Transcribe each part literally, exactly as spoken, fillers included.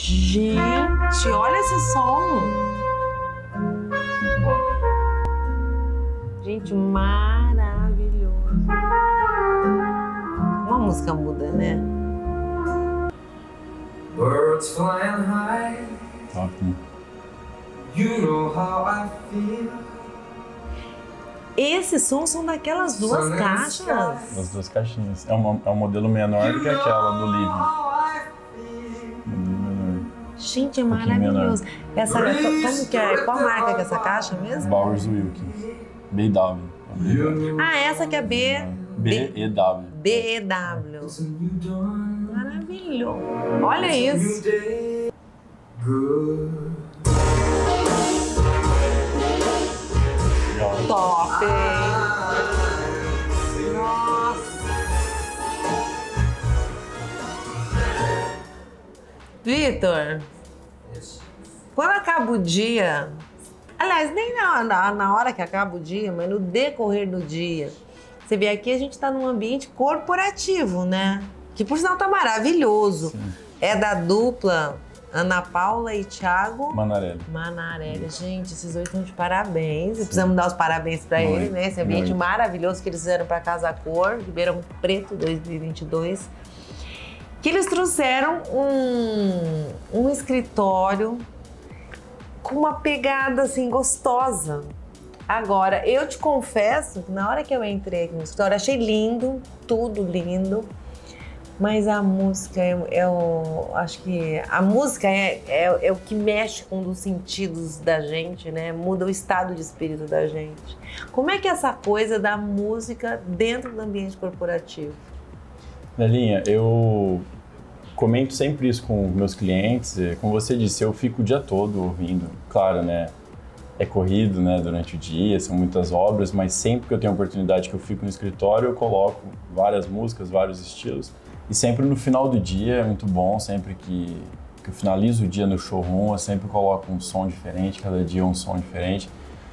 Gente, olha esse som. Muito bom. Gente, maravilhoso. Uma música muda, né? Birds flying high, Top, né? you know how I feel. Esses sons são daquelas duas caixas. Das duas caixinhas. É, uma, é um modelo menor do que aquela do livro. Modelo menor. Gente, é Um pouquinho maravilhoso. Essa, como que é? Qual marca que é essa caixa mesmo? Bowers Wilkins. B W. Ah, essa que é B... B E W. B E W. Maravilhoso. Olha isso. Top, hein? Nossa. Vitor, quando acaba o dia, aliás, nem na, na, na hora que acaba o dia, mas no decorrer do dia, você vê aqui a gente tá num ambiente corporativo, né? Que por sinal tá maravilhoso. Sim. É da dupla Ana Paula e Thiago Manarelli. Manarelli. Gente, esses dois estão de parabéns. E precisamos dar os parabéns para eles, né? Esse ambiente muito. maravilhoso que eles fizeram para Casa Cor, Ribeirão Preto dois mil e vinte e dois. Que eles trouxeram um, um escritório com uma pegada assim gostosa. Agora, eu te confesso que na hora que eu entrei aqui no escritório, achei lindo, tudo lindo. Mas a música, eu, eu acho que a música é, é, é o que mexe com um dos sentidos da gente, né? Muda o estado de espírito da gente. Como é que é essa coisa da música dentro do ambiente corporativo? Nelinha, eu comento sempre isso com meus clientes. Como você disse, eu fico o dia todo ouvindo. Claro, né? É corrido, né? Durante o dia, são muitas obras, mas sempre que eu tenho a oportunidade que eu fico no escritório, eu coloco várias músicas, vários estilos. E sempre no final do dia é muito bom, sempre que, que eu finalizo o dia no showroom, eu sempre coloco um som diferente, cada dia um som diferente.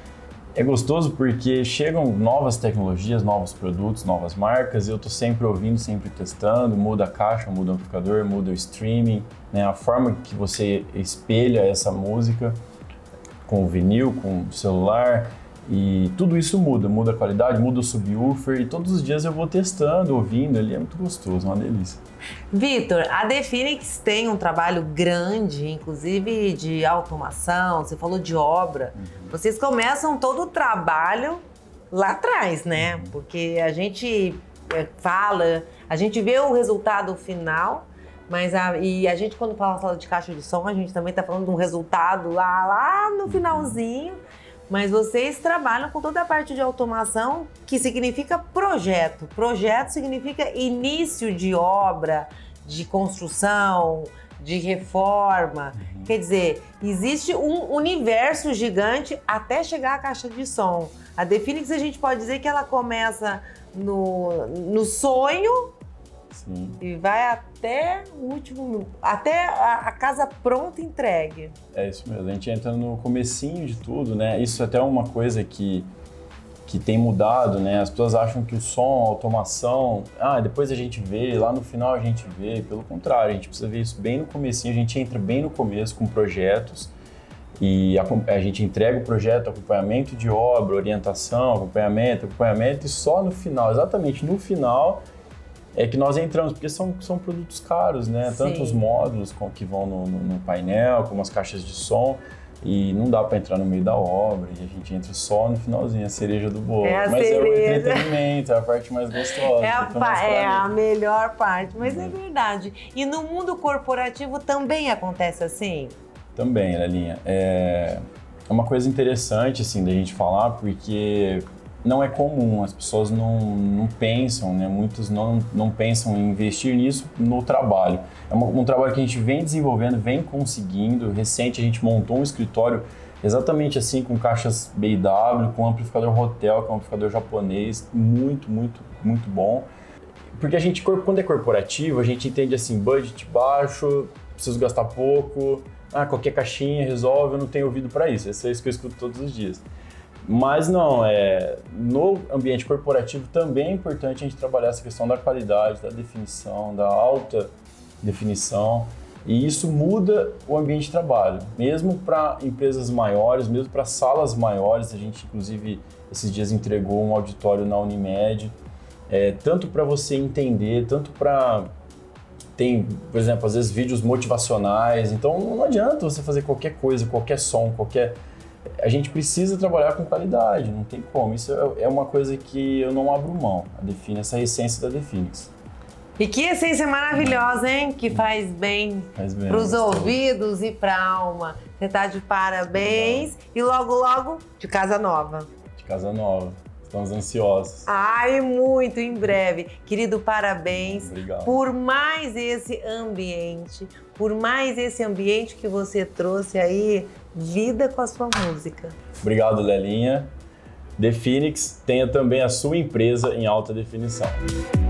É gostoso porque chegam novas tecnologias, novos produtos, novas marcas, e eu tô sempre ouvindo, sempre testando, muda a caixa, muda o amplificador, muda o streaming, né? A forma que você espelha essa música com o vinil, com o celular. E tudo isso muda, muda a qualidade, muda o subwoofer e todos os dias eu vou testando, ouvindo, ali é muito gostoso, uma delícia. Vitor, a Definix tem um trabalho grande, inclusive de automação, você falou de obra. Uhum. Vocês começam todo o trabalho lá atrás, né? Uhum. Porque a gente fala, a gente vê o resultado final, mas a, e a gente quando fala de caixa de som, a gente também tá falando de um resultado lá, lá no finalzinho. Mas vocês trabalham com toda a parte de automação, que significa projeto. Projeto significa início de obra, de construção, de reforma. Uhum. Quer dizer, existe um universo gigante até chegar à caixa de som. A Definix, a gente pode dizer que ela começa no, no sonho. Sim. E vai até o último, até a, a casa pronta e entregue. É isso mesmo, a gente entra no comecinho de tudo, né? Isso é até uma coisa que, que tem mudado, né? As pessoas acham que o som, a automação, ah, depois a gente vê, lá no final a gente vê. Pelo contrário, a gente precisa ver isso bem no comecinho, a gente entra bem no começo com projetos e a, a gente entrega o projeto, acompanhamento de obra, orientação, acompanhamento, acompanhamento e só no final, exatamente no final, é que nós entramos, porque são, são produtos caros, né? Sim. Tanto os módulos com, que vão no, no, no painel, como as caixas de som, e não dá para entrar no meio da obra, e a gente entra só no finalzinho, a cereja do bolo. É a mas cereja. É o entretenimento, é a parte mais gostosa. É a, é a melhor parte, mas uhum. É verdade. E no mundo corporativo também acontece assim? Também, Lelinha. É, é uma coisa interessante, assim, da gente falar, porque não é comum, as pessoas não, não pensam, né? Muitos não, não pensam em investir nisso no trabalho. É um, um trabalho que a gente vem desenvolvendo, vem conseguindo. Recente a gente montou um escritório exatamente assim, com caixas B I W, com amplificador Hotel, que é um amplificador japonês, muito, muito, muito bom. Porque a gente, quando é corporativo, a gente entende assim, budget baixo, preciso gastar pouco, ah, qualquer caixinha resolve, eu não tenho ouvido para isso. Esse é isso que eu escuto todos os dias. Mas não, é, no ambiente corporativo também é importante a gente trabalhar essa questão da qualidade, da definição, da alta definição. E isso muda o ambiente de trabalho, mesmo para empresas maiores, mesmo para salas maiores. A gente, inclusive, esses dias entregou um auditório na Unimed, é, tanto para você entender, tanto para... Tem, por exemplo, às vezes vídeos motivacionais, então não adianta você fazer qualquer coisa, qualquer som, qualquer... A gente precisa trabalhar com qualidade, não tem como. Isso é uma coisa que eu não abro mão, a Define, essa essência da Definix. E que essência maravilhosa, hein? Que faz bem, bem para os ouvidos e para a alma. Você tá de parabéns e logo, logo, de casa nova. De casa nova. Estamos ansiosos. Ai, muito em breve. Querido, parabéns. Obrigado. Por mais esse ambiente, por mais esse ambiente que você trouxe aí, vida com a sua música. Obrigado, Lelinha. Definix, tenha também a sua empresa em alta definição.